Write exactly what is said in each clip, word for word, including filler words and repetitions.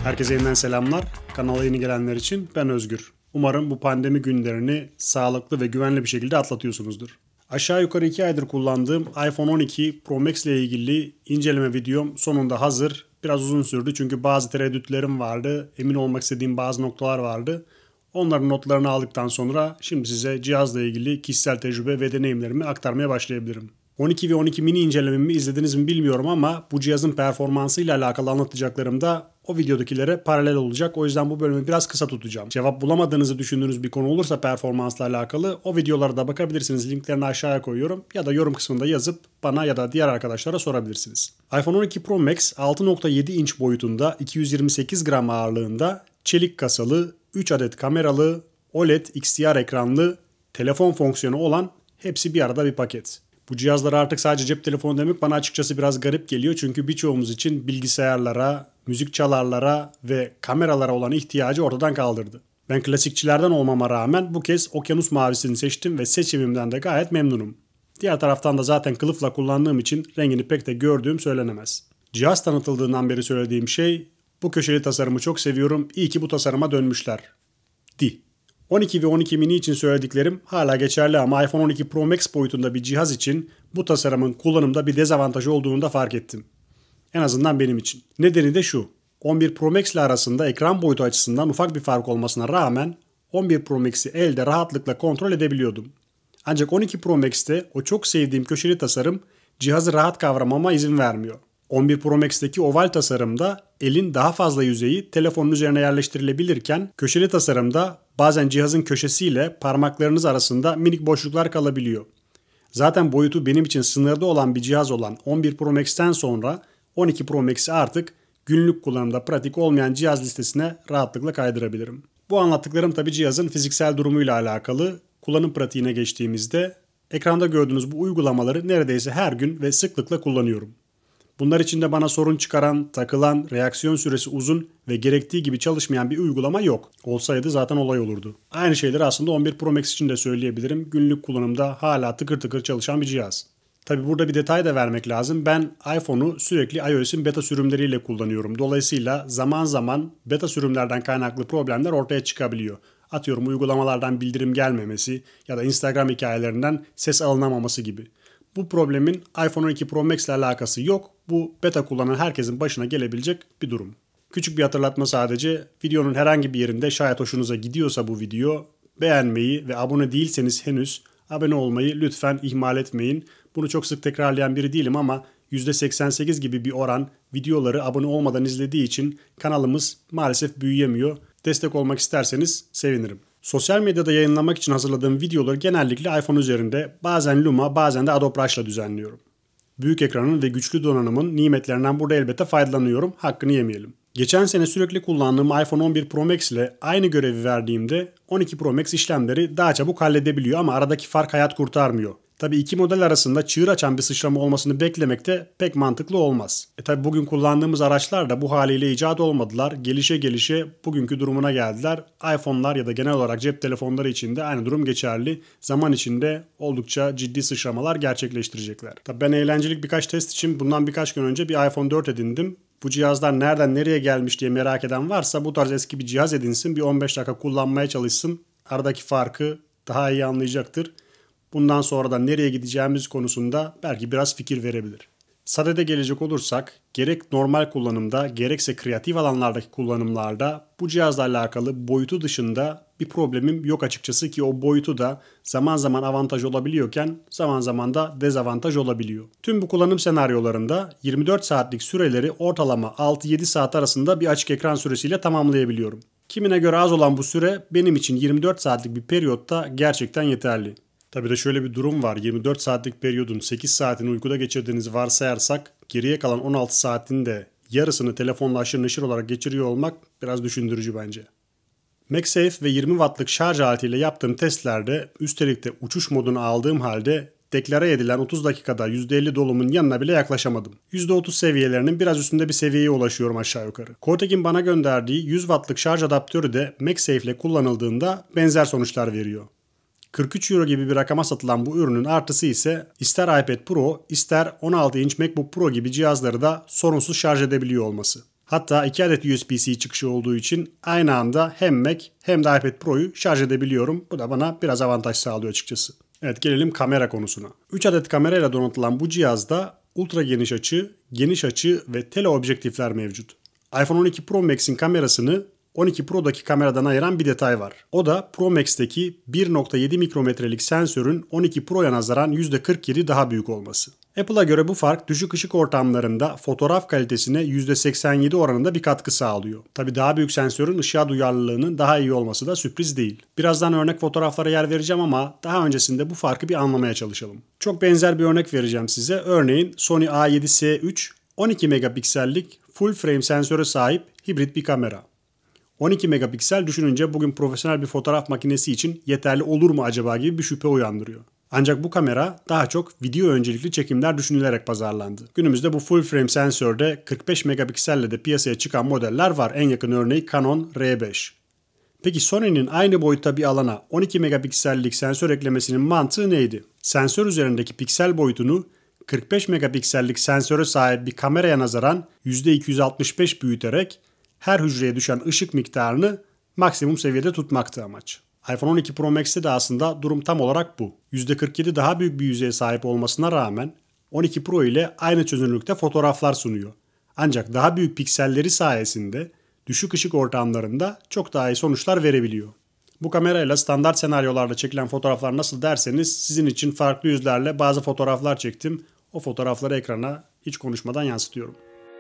Herkese yeniden selamlar. Kanala yeni gelenler için ben Özgür. Umarım bu pandemi günlerini sağlıklı ve güvenli bir şekilde atlatıyorsunuzdur. Aşağı yukarı iki aydır kullandığım iPhone on iki Pro Max ile ilgili inceleme videom sonunda hazır. Biraz uzun sürdü çünkü bazı tereddütlerim vardı. Emin olmak istediğim bazı noktalar vardı. Onların notlarını aldıktan sonra şimdi size cihazla ilgili kişisel tecrübe ve deneyimlerimi aktarmaya başlayabilirim. on iki ve on iki mini incelememi izlediniz mi bilmiyorum ama bu cihazın performansıyla alakalı anlatacaklarım da o videodakilere paralel olacak. O yüzden bu bölümü biraz kısa tutacağım. Cevap bulamadığınızı düşündüğünüz bir konu olursa performansla alakalı o videolara da bakabilirsiniz. Linklerini aşağıya koyuyorum ya da yorum kısmında yazıp bana ya da diğer arkadaşlara sorabilirsiniz. iPhone on iki Pro Max altı nokta yedi inç boyutunda, iki yüz yirmi sekiz gram ağırlığında, çelik kasalı, üç adet kameralı, O L E D X D R ekranlı, telefon fonksiyonu olan hepsi bir arada bir paket. Bu cihazlara artık sadece cep telefonu demek bana açıkçası biraz garip geliyor. Çünkü birçoğumuz için bilgisayarlara, müzik çalarlara ve kameralara olan ihtiyacı ortadan kaldırdı. Ben klasikçilerden olmama rağmen bu kez okyanus mavisini seçtim ve seçimimden de gayet memnunum. Diğer taraftan da zaten kılıfla kullandığım için rengini pek de gördüğüm söylenemez. Cihaz tanıtıldığından beri söylediğim şey, bu köşeli tasarımı çok seviyorum, iyi ki bu tasarıma dönmüşler. Di. on iki ve on iki mini için söylediklerim hala geçerli ama iPhone on iki Pro Max boyutunda bir cihaz için bu tasarımın kullanımda bir dezavantajı olduğunu da fark ettim. En azından benim için. Nedeni de şu. on bir Pro Max ile arasında ekran boyutu açısından ufak bir fark olmasına rağmen on bir Pro Max'i elde rahatlıkla kontrol edebiliyordum. Ancak on iki Pro Max'te o çok sevdiğim köşeli tasarım cihazı rahat kavramama izin vermiyor. on bir Pro Max'teki oval tasarımda elin daha fazla yüzeyi telefonun üzerine yerleştirilebilirken köşeli tasarımda bazen cihazın köşesiyle parmaklarınız arasında minik boşluklar kalabiliyor. Zaten boyutu benim için sınırda olan bir cihaz olan on bir Pro Max'ten sonra on iki Pro Max'i artık günlük kullanımda pratik olmayan cihaz listesine rahatlıkla kaydırabilirim. Bu anlattıklarım tabi cihazın fiziksel durumuyla alakalı. Kullanım pratiğine geçtiğimizde ekranda gördüğünüz bu uygulamaları neredeyse her gün ve sıklıkla kullanıyorum. Bunlar içinde bana sorun çıkaran, takılan, reaksiyon süresi uzun ve gerektiği gibi çalışmayan bir uygulama yok. Olsaydı zaten olay olurdu. Aynı şeyleri aslında on bir Pro Max için de söyleyebilirim. Günlük kullanımda hala tıkır tıkır çalışan bir cihaz. Tabi burada bir detay da vermek lazım. Ben iPhone'u sürekli iOS'in beta sürümleriyle kullanıyorum. Dolayısıyla zaman zaman beta sürümlerden kaynaklı problemler ortaya çıkabiliyor. Atıyorum uygulamalardan bildirim gelmemesi ya da Instagram hikayelerinden ses alınamaması gibi. Bu problemin iPhone on iki Pro Max ile alakası yok. Bu beta kullanan herkesin başına gelebilecek bir durum. Küçük bir hatırlatma sadece. Videonun herhangi bir yerinde şayet hoşunuza gidiyorsa bu video, beğenmeyi ve abone değilseniz henüz abone olmayı lütfen ihmal etmeyin. Bunu çok sık tekrarlayan biri değilim ama yüzde seksen sekiz gibi bir oran videoları abone olmadan izlediği için kanalımız maalesef büyüyemiyor. Destek olmak isterseniz sevinirim. Sosyal medyada yayınlamak için hazırladığım videoları genellikle iPhone üzerinde, bazen Luma, bazen de Adobe Rush'la düzenliyorum. Büyük ekranın ve güçlü donanımın nimetlerinden burada elbette faydalanıyorum, hakkını yemeyelim. Geçen sene sürekli kullandığım iPhone on bir Pro Max ile aynı görevi verdiğimde on iki Pro Max işlemleri daha çabuk halledebiliyor ama aradaki fark hayat kurtarmıyor. Tabii iki model arasında çığır açan bir sıçrama olmasını beklemek de pek mantıklı olmaz. E tabii bugün kullandığımız araçlar da bu haliyle icat olmadılar. Gelişe gelişe bugünkü durumuna geldiler. iPhone'lar ya da genel olarak cep telefonları için de aynı durum geçerli. Zaman içinde oldukça ciddi sıçramalar gerçekleştirecekler. Tabii ben eğlencelik birkaç test için bundan birkaç gün önce bir iPhone dört edindim. Bu cihazlar nereden nereye gelmiş diye merak eden varsa bu tarz eski bir cihaz edinsin, bir on beş dakika kullanmaya çalışsın. Aradaki farkı daha iyi anlayacaktır. Bundan sonra da nereye gideceğimiz konusunda belki biraz fikir verebilir. Sadede gelecek olursak, gerek normal kullanımda gerekse kreatif alanlardaki kullanımlarda bu cihazla alakalı boyutu dışında bir problemim yok açıkçası ki o boyutu da zaman zaman avantaj olabiliyorken zaman zaman da dezavantaj olabiliyor. Tüm bu kullanım senaryolarında yirmi dört saatlik süreleri ortalama altı yedi saat arasında bir açık ekran süresiyle tamamlayabiliyorum. Kimine göre az olan bu süre benim için yirmi dört saatlik bir periyotta gerçekten yeterli. Tabii de şöyle bir durum var. yirmi dört saatlik periyodun sekiz saatini uykuda geçirdiğinizi varsayarsak geriye kalan on altı saatin de yarısını telefonla aşırı neşir olarak geçiriyor olmak biraz düşündürücü bence. MagSafe ve yirmi wattlık şarj aletiyle yaptığım testlerde üstelik de uçuş modunu aldığım halde deklare edilen otuz dakikada yüzde elli dolumun yanına bile yaklaşamadım. yüzde otuz seviyelerinin biraz üstünde bir seviyeye ulaşıyorum aşağı yukarı. Corteg'in bana gönderdiği yüz wattlık şarj adaptörü de MagSafe ile kullanıldığında benzer sonuçlar veriyor. kırk üç euro gibi bir rakama satılan bu ürünün artısı ise ister iPad Pro ister on altı inç MacBook Pro gibi cihazları da sorunsuz şarj edebiliyor olması. Hatta iki adet U S B-C çıkışı olduğu için aynı anda hem Mac hem de iPad Pro'yu şarj edebiliyorum. Bu da bana biraz avantaj sağlıyor açıkçası. Evet, gelelim kamera konusuna. üç adet kamerayla donatılan bu cihazda ultra geniş açı, geniş açı ve teleobjektifler mevcut. iPhone on iki Pro Max'in kamerasını on iki Pro'daki kameradan ayıran bir detay var. O da Pro Max'teki bir nokta yedi mikrometrelik sensörün on iki Pro'ya nazaran yüzde kırk yedi daha büyük olması. Apple'a göre bu fark düşük ışık ortamlarında fotoğraf kalitesine yüzde seksen yedi oranında bir katkı sağlıyor. Tabi daha büyük sensörün ışığa duyarlılığının daha iyi olması da sürpriz değil. Birazdan örnek fotoğraflara yer vereceğim ama daha öncesinde bu farkı bir anlamaya çalışalım. Çok benzer bir örnek vereceğim size. Örneğin Sony A yedi S üç on iki megapiksellik full frame sensöre sahip hibrit bir kamera. on iki megapiksel düşününce bugün profesyonel bir fotoğraf makinesi için yeterli olur mu acaba gibi bir şüphe uyandırıyor. Ancak bu kamera daha çok video öncelikli çekimler düşünülerek pazarlandı. Günümüzde bu full frame sensörde kırk beş megapikselle de piyasaya çıkan modeller var. En yakın örneği Canon R beş. Peki Sony'nin aynı boyutta bir alana on iki megapiksellik sensör eklemesinin mantığı neydi? Sensör üzerindeki piksel boyutunu kırk beş megapiksellik sensöre sahip bir kameraya nazaran yüzde iki yüz altmış beş büyüterek her hücreye düşen ışık miktarını maksimum seviyede tutmaktı amaç. iPhone on iki Pro Max'te de aslında durum tam olarak bu. yüzde kırk yedi daha büyük bir yüzeye sahip olmasına rağmen on iki Pro ile aynı çözünürlükte fotoğraflar sunuyor. Ancak daha büyük pikselleri sayesinde düşük ışık ortamlarında çok daha iyi sonuçlar verebiliyor. Bu kamerayla standart senaryolarda çekilen fotoğraflar nasıl derseniz sizin için farklı yüzlerle bazı fotoğraflar çektim. O fotoğrafları ekrana hiç konuşmadan yansıtıyorum.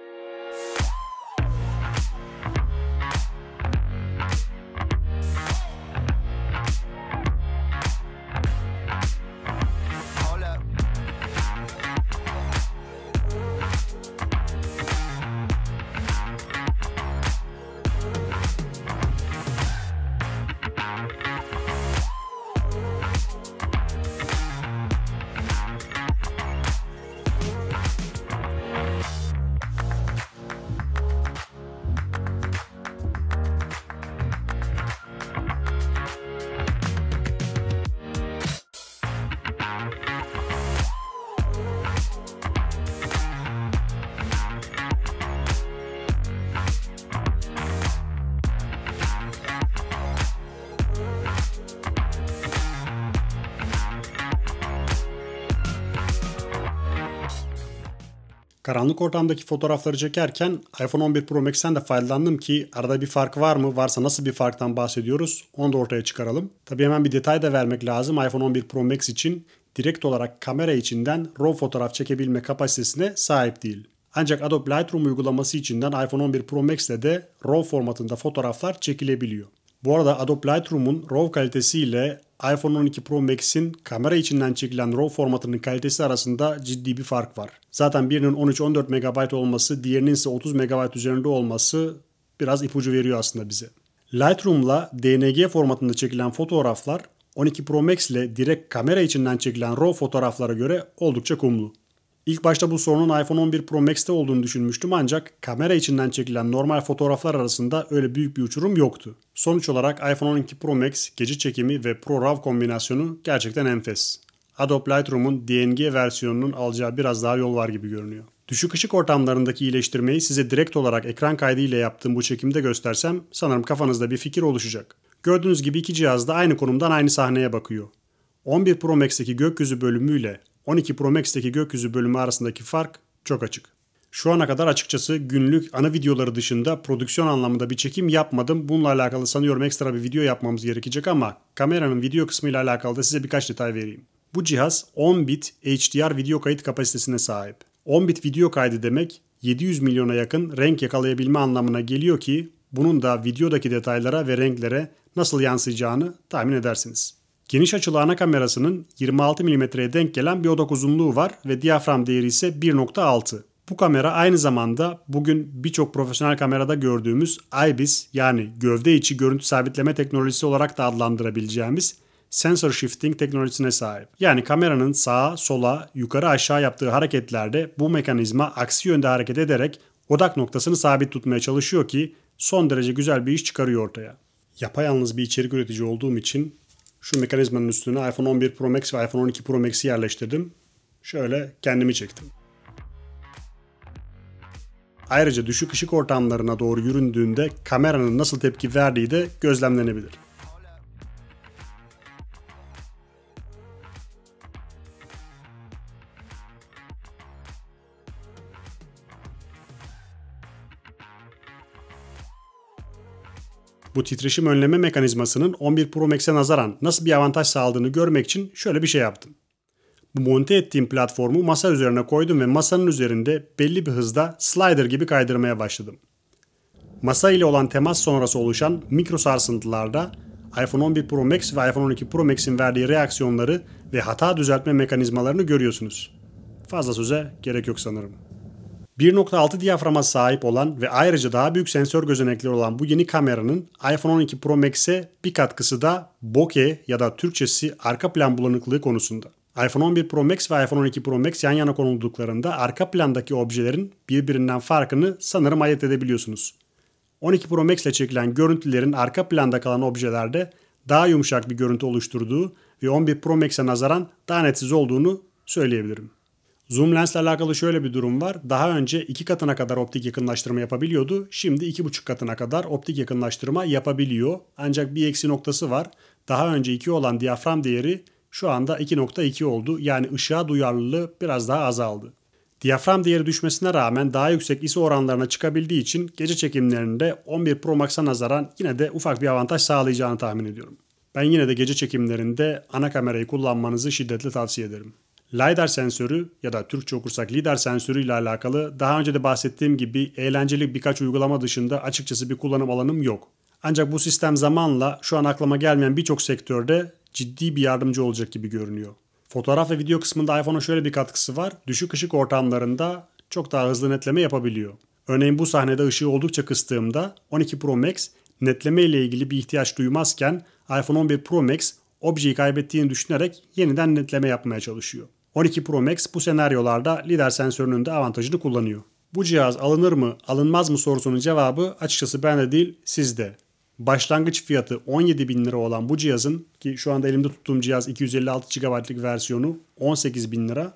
Karanlık ortamdaki fotoğrafları çekerken iPhone on bir Pro Max'ten de faydalandım ki arada bir fark var mı? Varsa nasıl bir farktan bahsediyoruz? Onu da ortaya çıkaralım. Tabii hemen bir detay da vermek lazım. iPhone on bir Pro Max için direkt olarak kamera içinden RAW fotoğraf çekebilme kapasitesine sahip değil. Ancak Adobe Lightroom uygulaması içinden iPhone on bir Pro Max ile de RAW formatında fotoğraflar çekilebiliyor. Bu arada Adobe Lightroom'un RAW kalitesi ile iPhone on iki Pro Max'in kamera içinden çekilen RAW formatının kalitesi arasında ciddi bir fark var. Zaten birinin on üç on dört megabayt olması, diğerinin ise otuz megabayt üzerinde olması biraz ipucu veriyor aslında bize. Lightroom'la D N G formatında çekilen fotoğraflar on iki Pro Max ile direkt kamera içinden çekilen RAW fotoğraflara göre oldukça kumlu. İlk başta bu sorunun iPhone on bir Pro Max'te olduğunu düşünmüştüm ancak kamera içinden çekilen normal fotoğraflar arasında öyle büyük bir uçurum yoktu. Sonuç olarak iPhone on iki Pro Max gece çekimi ve Pro RAW kombinasyonu gerçekten enfes. Adobe Lightroom'un D N G versiyonunun alacağı biraz daha yol var gibi görünüyor. Düşük ışık ortamlarındaki iyileştirmeyi size direkt olarak ekran kaydı ile yaptığım bu çekimde göstersem sanırım kafanızda bir fikir oluşacak. Gördüğünüz gibi iki cihaz da aynı konumdan aynı sahneye bakıyor. on bir Pro Max'teki gökyüzü bölümüyle on iki Pro Max'teki gökyüzü bölümü arasındaki fark çok açık. Şu ana kadar açıkçası günlük ana videoları dışında prodüksiyon anlamında bir çekim yapmadım. Bununla alakalı sanıyorum ekstra bir video yapmamız gerekecek ama kameranın video kısmıyla alakalı da size birkaç detay vereyim. Bu cihaz on bit H D R video kayıt kapasitesine sahip. on bit video kaydı demek yedi yüz milyona yakın renk yakalayabilme anlamına geliyor ki bunun da videodaki detaylara ve renklere nasıl yansıyacağını tahmin edersiniz. Geniş açılı ana kamerasının yirmi altı milimetreye denk gelen bir odak uzunluğu var ve diyafram değeri ise bir nokta altı. Bu kamera aynı zamanda bugün birçok profesyonel kamerada gördüğümüz I B I S yani gövde içi görüntü sabitleme teknolojisi olarak da adlandırabileceğimiz Sensor Shifting teknolojisine sahip. Yani kameranın sağa, sola, yukarı aşağı yaptığı hareketlerde bu mekanizma aksi yönde hareket ederek odak noktasını sabit tutmaya çalışıyor ki son derece güzel bir iş çıkarıyor ortaya. Yapayalnız bir içerik üretici olduğum için şu mekanizmanın üstüne iPhone on bir Pro Max ve iPhone on iki Pro Max'i yerleştirdim. Şöyle kendimi çektim. Ayrıca düşük ışık ortamlarına doğru yüründüğünde kameranın nasıl tepki verdiği de gözlemlenebilir. Bu titreşim önleme mekanizmasının on bir Pro Max'e nazaran nasıl bir avantaj sağladığını görmek için şöyle bir şey yaptım. Bu monte ettiğim platformu masa üzerine koydum ve masanın üzerinde belli bir hızda slider gibi kaydırmaya başladım. Masa ile olan temas sonrası oluşan mikro sarsıntılarda iPhone on bir Pro Max ve iPhone on iki Pro Max'in verdiği reaksiyonları ve hata düzeltme mekanizmalarını görüyorsunuz. Fazla söze gerek yok sanırım. bir nokta altı diyaframa sahip olan ve ayrıca daha büyük sensör gözenekleri olan bu yeni kameranın iPhone on iki Pro Max'e bir katkısı da bokeh ya da Türkçesi arka plan bulanıklığı konusunda. iPhone on bir Pro Max ve iPhone on iki Pro Max yan yana konulduklarında arka plandaki objelerin birbirinden farkını sanırım ayırt edebiliyorsunuz. on iki Pro Max ile çekilen görüntülerin arka planda kalan objelerde daha yumuşak bir görüntü oluşturduğu ve on bir Pro Max'e nazaran daha netsiz olduğunu söyleyebilirim. Zoom lensle alakalı şöyle bir durum var. Daha önce iki katına kadar optik yakınlaştırma yapabiliyordu. Şimdi iki buçuk katına kadar optik yakınlaştırma yapabiliyor. Ancak bir eksi noktası var. Daha önce iki olan diyafram değeri şu anda iki nokta iki oldu. Yani ışığa duyarlılığı biraz daha azaldı. Diyafram değeri düşmesine rağmen daha yüksek I S O oranlarına çıkabildiği için gece çekimlerinde on bir Pro Max'a nazaran yine de ufak bir avantaj sağlayacağını tahmin ediyorum. Ben yine de gece çekimlerinde ana kamerayı kullanmanızı şiddetle tavsiye ederim. LiDAR sensörü ya da Türkçe okursak lidar sensörü ile alakalı daha önce de bahsettiğim gibi eğlenceli birkaç uygulama dışında açıkçası bir kullanım alanım yok. Ancak bu sistem zamanla şu an aklıma gelmeyen birçok sektörde ciddi bir yardımcı olacak gibi görünüyor. Fotoğraf ve video kısmında iPhone'a şöyle bir katkısı var. Düşük ışık ortamlarında çok daha hızlı netleme yapabiliyor. Örneğin bu sahnede ışığı oldukça kıstığımda on iki Pro Max netleme ile ilgili bir ihtiyaç duymazken iPhone on bir Pro Max objeyi kaybettiğini düşünerek yeniden netleme yapmaya çalışıyor. on iki Pro Max bu senaryolarda lidar sensörünün de avantajını kullanıyor. Bu cihaz alınır mı, alınmaz mı sorusunun cevabı açıkçası bende değil, sizde. Başlangıç fiyatı on yedi bin lira olan bu cihazın, ki şu anda elimde tuttuğum cihaz iki yüz elli altı gigabaytlık versiyonu on sekiz bin lira.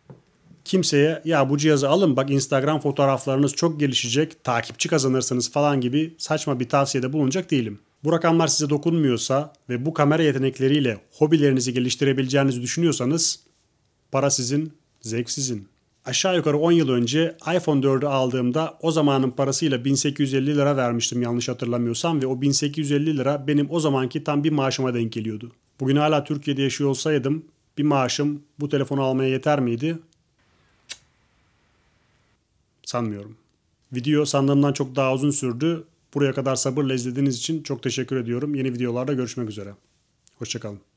Kimseye ya bu cihazı alın bak Instagram fotoğraflarınız çok gelişecek, takipçi kazanırsınız falan gibi saçma bir tavsiyede bulunacak değilim. Bu rakamlar size dokunmuyorsa ve bu kamera yetenekleriyle hobilerinizi geliştirebileceğinizi düşünüyorsanız para sizin, zevk sizin. Aşağı yukarı on yıl önce iPhone dördü aldığımda o zamanın parasıyla bin sekiz yüz elli lira vermiştim yanlış hatırlamıyorsam ve o bin sekiz yüz elli lira benim o zamanki tam bir maaşıma denk geliyordu. Bugün hala Türkiye'de yaşıyor olsaydım bir maaşım bu telefonu almaya yeter miydi? Sanmıyorum. Video sandığımdan çok daha uzun sürdü. Buraya kadar sabırla izlediğiniz için çok teşekkür ediyorum. Yeni videolarda görüşmek üzere. Hoşça kalın.